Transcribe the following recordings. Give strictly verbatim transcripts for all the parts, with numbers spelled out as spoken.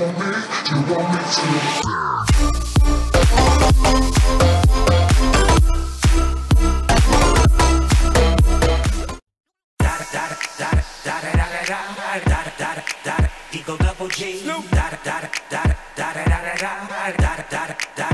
want me, you want me to. Eagle double G. Da da da da da da da da da da da da da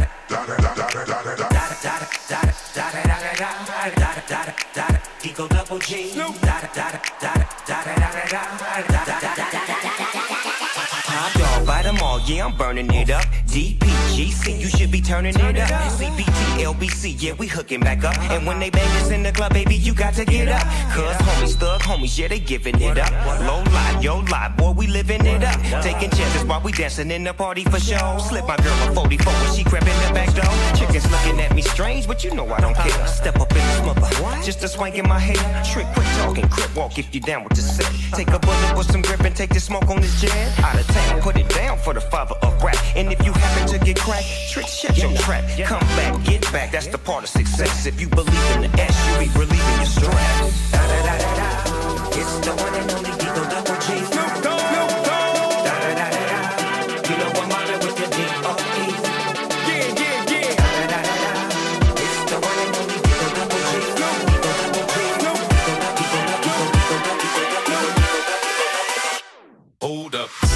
da Eagle double G. Da da da da da da da da. Top dog, bite them all, yeah, I'm burning it up. D P G C, you should be turning it up. C B T, L B C, yeah, we hooking back up. And when they bang us in the club, baby, you got to get up. Cause homies, thug homies, yeah, they giving it up. Low life, yo life, boy, we living it up. Taking chances while we dancing in the party for show. Slip my girl a forty-four when she crept in the back door. Chickens looking at me strange, but you know I don't care. Step up in this mother, just a swank in my hair. Trick, quick talking, crip walk if you down with the set. Take a bullet with some grip and take the smoke on this jet. Out of town, put it down for the father of rap. And if you happen to get cracked, trick, shut your trap. Come back, get back, that's the part of success. If you believe in the S, you be relieving your stress. Da da da da da, it's the one and only Eagle double G. Snoop Dogg, Snoop Dogg. Da da da da da, you know I'm on it with the D O E. Yeah, yeah, yeah. Da da da da da, it's the one and only Eagle double G. Eagle double G. Eagle double G. Eagle double G. Hold up.